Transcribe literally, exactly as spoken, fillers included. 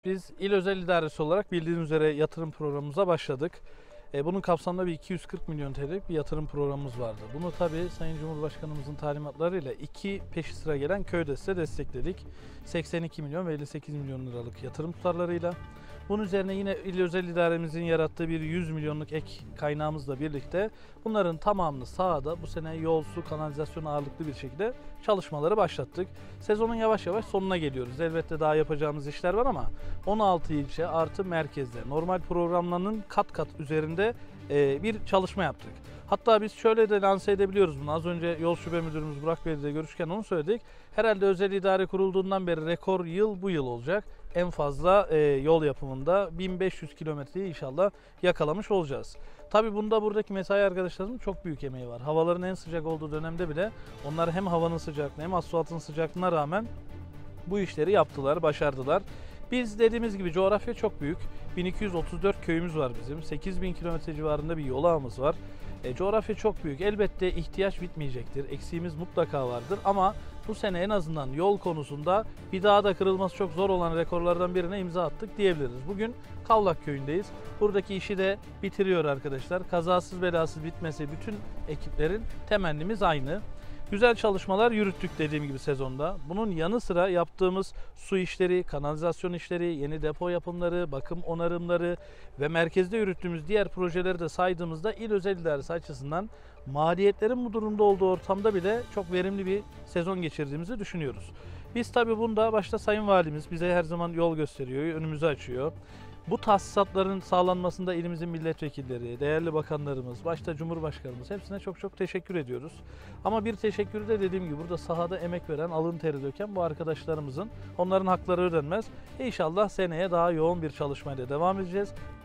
Biz İl Özel İdaresi olarak bildiğiniz üzere yatırım programımıza başladık. E, bunun kapsamında bir iki yüz kırk milyon T L'lik bir yatırım programımız vardı. Bunu tabii Sayın Cumhurbaşkanımızın talimatlarıyla iki peşi sıra gelen köy desteği destekledik. seksen iki milyon ve elli sekiz milyon liralık yatırım tutarlarıyla. Bunun üzerine yine İl Özel İdaremizin yarattığı bir yüz milyonluk ek kaynağımızla birlikte bunların tamamını sahada bu sene yol, su, kanalizasyon ağırlıklı bir şekilde çalışmaları başlattık. Sezonun yavaş yavaş sonuna geliyoruz. Elbette daha yapacağımız işler var ama on altı ilçe artı merkezde normal programlarının kat kat üzerinde bir çalışma yaptık. Hatta biz şöyle de lanse edebiliyoruz bunu. Az önce Yol Şube Müdürümüz Burak Bey ile görüşürken onu söyledik. Herhalde özel idare kurulduğundan beri rekor yıl bu yıl olacak. En fazla e, yol yapımında bin beş yüz kilometreyi inşallah yakalamış olacağız. Tabii bunda buradaki mesai arkadaşlarımın çok büyük emeği var. Havaların en sıcak olduğu dönemde bile onlar hem havanın sıcaklığına hem asfaltın sıcaklığına rağmen bu işleri yaptılar, başardılar. Biz dediğimiz gibi coğrafya çok büyük. bin iki yüz otuz dört köyümüz var bizim. sekiz bin kilometre civarında bir yol ağımız var. E, coğrafya çok büyük. Elbette ihtiyaç bitmeyecektir. Eksiğimiz mutlaka vardır ama bu sene en azından yol konusunda bir daha da kırılması çok zor olan rekorlardan birine imza attık diyebiliriz. Bugün Kavlak köyündeyiz. Buradaki işi de bitiriyor arkadaşlar. Kazasız belasız bitmesi bütün ekiplerin temennimiz aynı. Güzel çalışmalar yürüttük dediğim gibi sezonda. Bunun yanı sıra yaptığımız su işleri, kanalizasyon işleri, yeni depo yapımları, bakım onarımları ve merkezde yürüttüğümüz diğer projeleri de saydığımızda İl Özel İdaresi açısından maliyetlerin bu durumda olduğu ortamda bile çok verimli bir sezon geçirdiğimizi düşünüyoruz. Biz tabii bunda başta Sayın Valimiz bize her zaman yol gösteriyor, önümüzü açıyor. Bu tahsisatların sağlanmasında ilimizin milletvekilleri, değerli bakanlarımız, başta Cumhurbaşkanımız hepsine çok çok teşekkür ediyoruz. Ama bir teşekkürü de dediğim gibi burada sahada emek veren, alın teri döken bu arkadaşlarımızın, onların hakları ödenmez. İnşallah seneye daha yoğun bir çalışmayla devam edeceğiz.